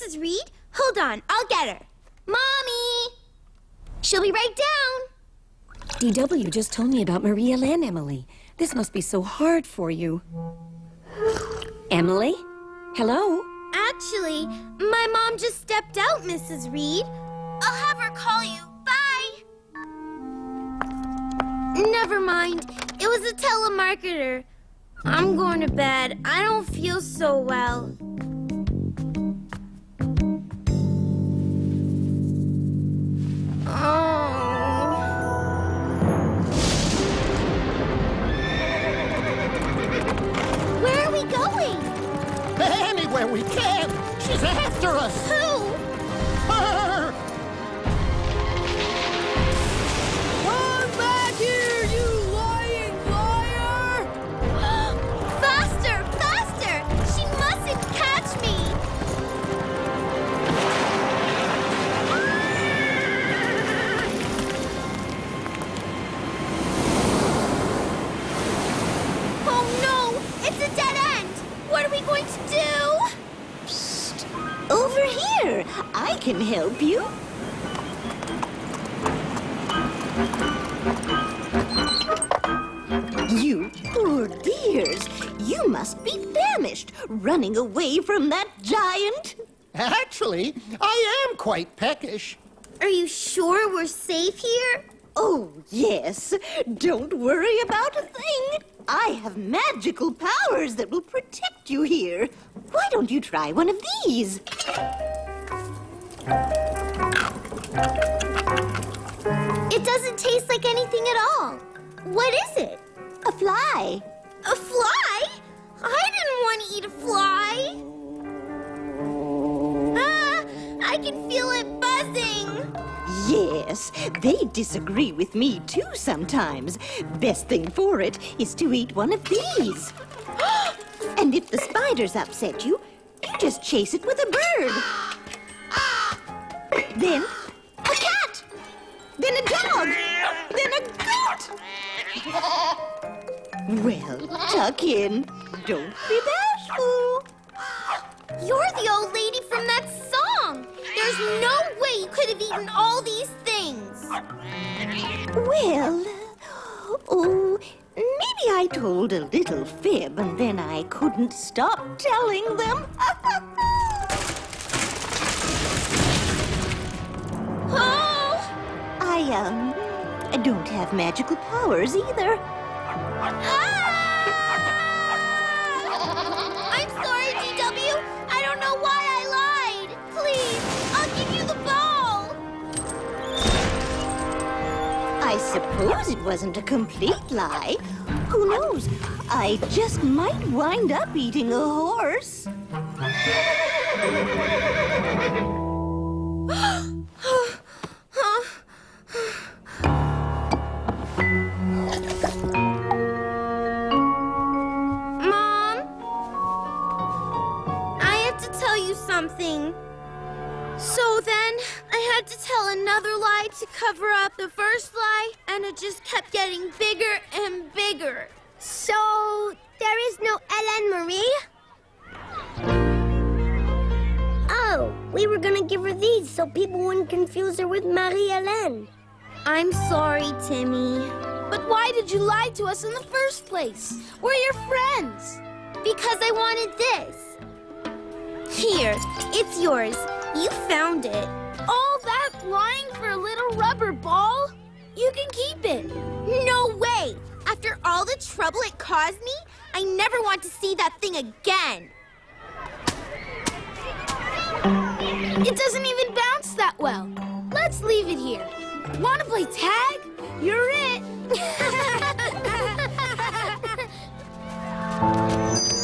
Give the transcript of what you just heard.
Mrs. Reed? Hold on, I'll get her. Mommy! She'll be right down. DW just told me about Maria Lynn, Emily. This must be so hard for you. Emily? Hello? Actually, my mom just stepped out, Mrs. Reed. I'll have her call you. Bye! Never mind. It was a telemarketer. I'm going to bed. I don't feel so well. Where are we going? Anywhere we can. She's after us. Who? Her! Come back here, you lying liar! Faster! Faster! She mustn't catch me! Oh no! It's a dead end! What are we going to do? Psst. Over here. I can help you. You poor dears. You must be famished, running away from that giant. Actually, I am quite peckish. Are you sure we're safe here? Oh, yes. Don't worry about a thing. I have magical powers that will protect you here. Why don't you try one of these? It doesn't taste like anything at all. What is it? A fly. A fly? I didn't want to eat a fly. Ah, I can feel it buzzing. Yes, they disagree with me too sometimes. Best thing for it is to eat one of these. And if the spiders upset you, you just chase it with a bird. Then a cat. Then a dog. Then a goat. Well, tuck in. Don't be bashful. You're the old lady from that song. There's no way you could have eaten all these things. Well, oh, maybe I told a little fib and then I couldn't stop telling them. Oh! I don't have magical powers either. Ah! I'm sorry, DW. I don't know why I lied. Please, I'll give you the ball. I suppose it wasn't a complete lie. Who knows? I just might wind up eating a horse. Something. So then, I had to tell another lie to cover up the first lie, and it just kept getting bigger and bigger. So, there is no Hélène Marie? Oh, we were gonna give her these so people wouldn't confuse her with Marie-Hélène. I'm sorry, Timmy. But why did you lie to us in the first place? We're your friends. Because I wanted this. Here, it's yours. You found it. All that lying for a little rubber ball? You can keep it. No way! After all the trouble it caused me, I never want to see that thing again. It doesn't even bounce that well. Let's leave it here. Want to play tag? You're it.